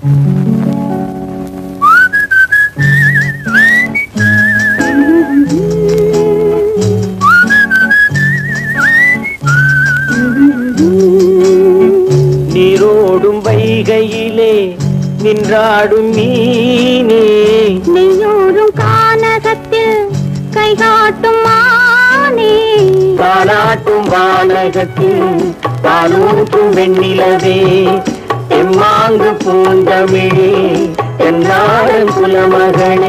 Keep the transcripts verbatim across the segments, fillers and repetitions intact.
நீரோடும் வைகையிலே நின்றாடும் மீனே, நெய்யோடும் கானகத்தில் கைகாட்டும் மானே, பாலாட்டும் வானகத்தில் பாலூட்டும் வெண்ணிலவே, எம்மாங்கு பூந்தமிழே என்னாடும் குலமகளே.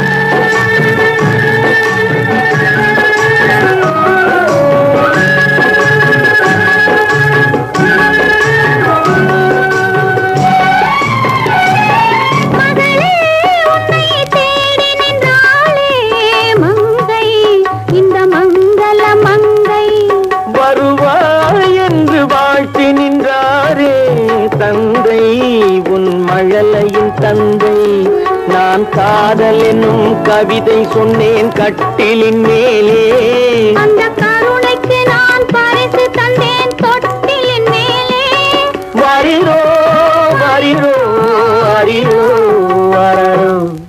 தந்தை உன் மழலையின் தந்தை, நான் காதல் என்னும் கவிதை சொன்னேன் கட்டிலின் மேலே, அந்த கருணைக்கு நான் பரிசு தந்தேன் தொட்டிலின் மேலே. வரிரோ வரிரோ வரிரோ வரரோ.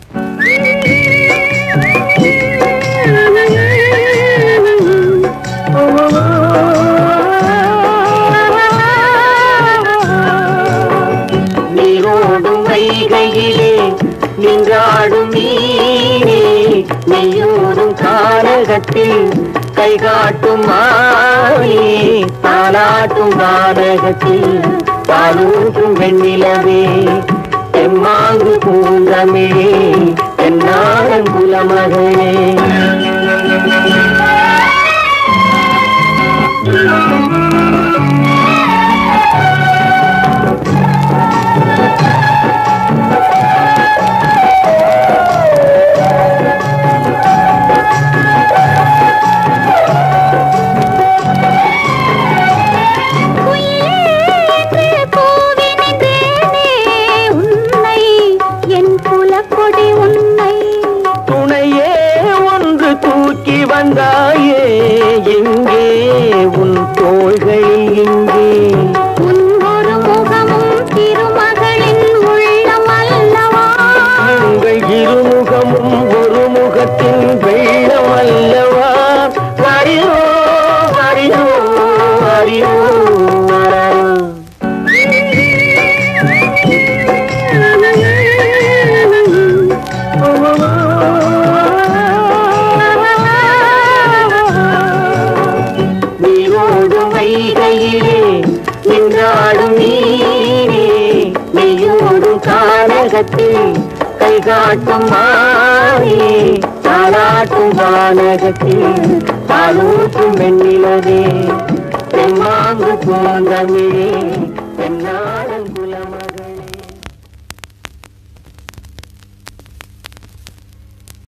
வைகையிலே நின்றாடும் மீனே, நெய்யோடும் கானகத்தில் கைகாட்டும் மானே, தாலாட்டும் வானகத்தில் பாலூட்டும் வெண்ணிலவே, எம்மாங்கு பூந்தமிழே என்னாடும் குலமகளே. தூக்கி வந்தாயே எங்கே உன் தோள்களில், எங்கே உன் ஒரு முகமும் திருமகளின் உள்ளம் அல்லவா, உங்கள் இருமுகமும் ஒரு முகத்தின் வெள்ளம் அல்லவா. வரிரோ வரிரோ வரிரோ வரரோ. வைகையிலே நின்றாடும் மீனே, நெய்யோடும் கானகத்தில் கைகாட்டும் மானே, தாலாட்டும் வானகத்தில் பாலூட்டும் வெண்ணிலவே, எம்மாங்கு பூந்தமிழே என்னாடும்